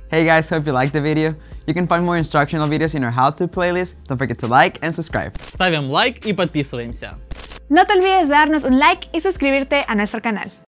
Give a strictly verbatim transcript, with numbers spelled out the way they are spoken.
Hey guys, hope you liked the video. You can find more instructional videos in our how-to playlist. Don't forget to like and subscribe. Ставим лайк и подписываемся. No te olvides de darnos un like y suscribirte a nuestro canal.